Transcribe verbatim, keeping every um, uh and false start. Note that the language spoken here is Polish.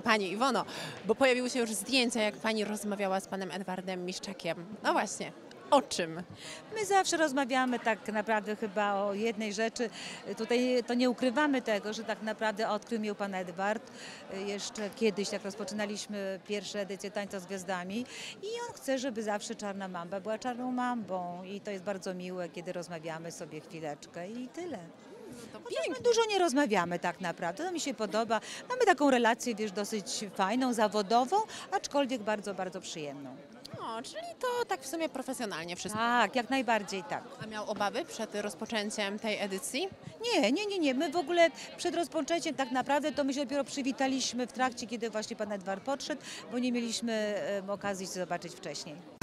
Pani Iwono, bo pojawiły się już zdjęcia, jak pani rozmawiała z panem Edwardem Miszczakiem. No właśnie, o czym? My zawsze rozmawiamy tak naprawdę chyba o jednej rzeczy. Tutaj to nie ukrywamy tego, że tak naprawdę odkrył mnie pan Edward. Jeszcze kiedyś, jak rozpoczynaliśmy pierwsze edycje Tańca z Gwiazdami i on chce, żeby zawsze Czarna Mamba była czarną mambą i to jest bardzo miłe, kiedy rozmawiamy sobie chwileczkę i tyle. To Chociaż my pięknie. dużo nie rozmawiamy tak naprawdę, to mi się podoba. Mamy taką relację, wiesz, dosyć fajną, zawodową, aczkolwiek bardzo, bardzo przyjemną. O, czyli to tak w sumie profesjonalnie wszystko. Tak, jak najbardziej tak. A miał obawy przed rozpoczęciem tej edycji? Nie, nie, nie, nie. My w ogóle przed rozpoczęciem tak naprawdę to my się dopiero przywitaliśmy w trakcie, kiedy właśnie pan Edward podszedł, bo nie mieliśmy em, okazji się zobaczyć wcześniej.